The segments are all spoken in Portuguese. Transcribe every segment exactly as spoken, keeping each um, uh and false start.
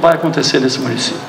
vai acontecer nesse município.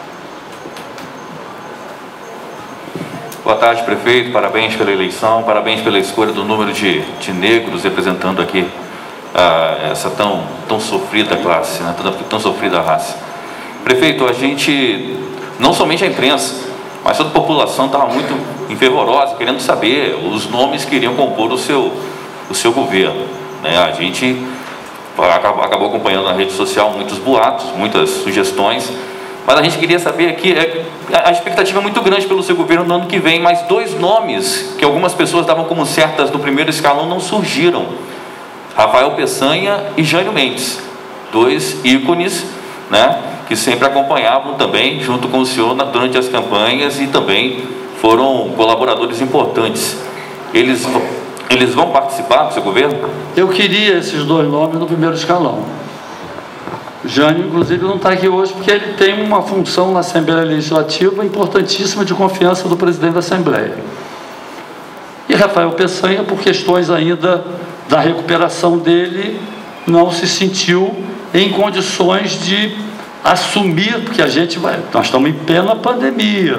Boa tarde, prefeito. Parabéns pela eleição, parabéns pela escolha do número de, de negros representando aqui ah, essa tão, tão sofrida classe, né? tão, tão sofrida raça. Prefeito, a gente, não somente a imprensa, mas toda a população estava muito enfervorosa, querendo saber os nomes que iriam compor o seu, o seu governo, né? A gente acabou, acabou acompanhando na rede social muitos boatos, muitas sugestões, mas a gente queria saber aqui, é, a expectativa é muito grande pelo seu governo no ano que vem, mas dois nomes que algumas pessoas davam como certas no primeiro escalão não surgiram: Rafael Peçanha e Jânio Mendes, dois ícones, né, que sempre acompanhavam também junto com o senhor na, durante as campanhas e também foram colaboradores importantes. Eles, eles vão participar do seu governo? Eu queria esses dois nomes no primeiro escalão. O Jânio, inclusive, não está aqui hoje porque ele tem uma função na Assembleia Legislativa importantíssima de confiança do presidente da Assembleia. E Rafael Peçanha, por questões ainda da recuperação dele, não se sentiu em condições de assumir, porque a gente vai, nós estamos em plena pandemia,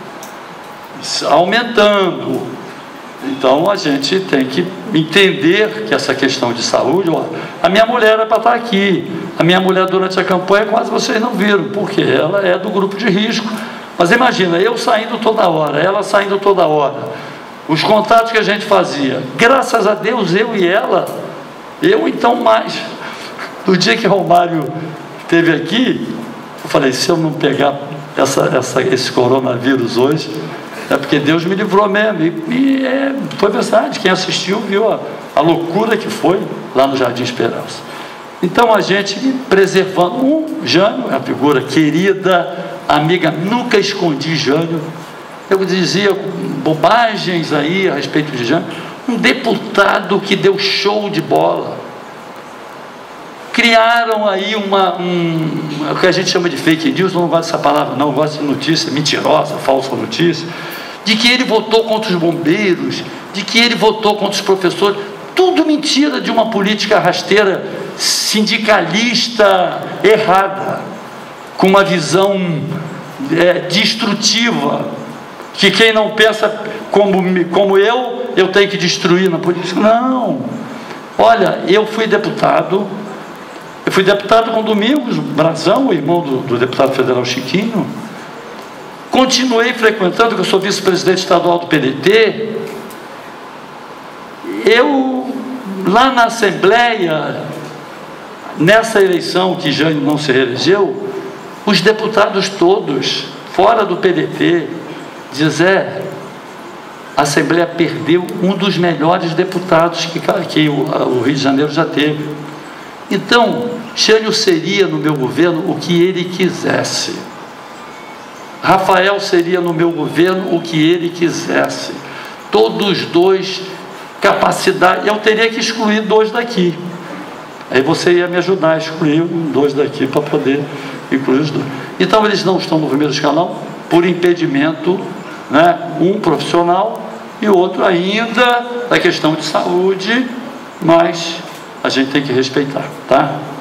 aumentando. Então a gente tem que entender que essa questão de saúde, ó, a minha mulher era para estar aqui, a minha mulher durante a campanha quase vocês não viram, porque ela é do grupo de risco. Mas imagina, eu saindo toda hora, ela saindo toda hora, os contatos que a gente fazia, graças a Deus, eu e ela, eu então mais. No dia que Romário esteve aqui, eu falei, se eu não pegar essa, essa, esse coronavírus hoje, é porque Deus me livrou mesmo. E, e é, foi verdade, quem assistiu viu a, a loucura que foi lá no Jardim Esperança. Então a gente preservando, um, Jânio é uma figura querida, amiga, nunca escondi Jânio. Eu dizia bobagens aí a respeito de Jânio, um deputado que deu show de bola. Criaram aí uma, um, o que a gente chama de fake news, não gosto dessa palavra não, gosto de notícia mentirosa, falsa notícia, de que ele votou contra os bombeiros, de que ele votou contra os professores, tudo mentira de uma política rasteira, sindicalista, errada, com uma visão é, destrutiva, que quem não pensa como, como eu, eu tenho que destruir na política. Não, olha, eu fui deputado, eu fui deputado com Domingos Brazão, o irmão do, do deputado federal Chiquinho, continuei frequentando, que eu sou vice-presidente estadual do P D T, eu, lá na Assembleia, nessa eleição que Jânio não se reelegeu, os deputados todos, fora do P D T, dizem, a Assembleia perdeu um dos melhores deputados que, que o, o Rio de Janeiro já teve. Então, Jânio seria no meu governo o que ele quisesse. Rafael seria no meu governo o que ele quisesse. Todos dois, capacidade. Eu teria que excluir dois daqui. Aí você ia me ajudar a excluir dois daqui para poder incluir os dois. Então, eles não estão no primeiro escalão por impedimento, né? Um profissional e o outro ainda da questão de saúde, mas a gente tem que respeitar, tá?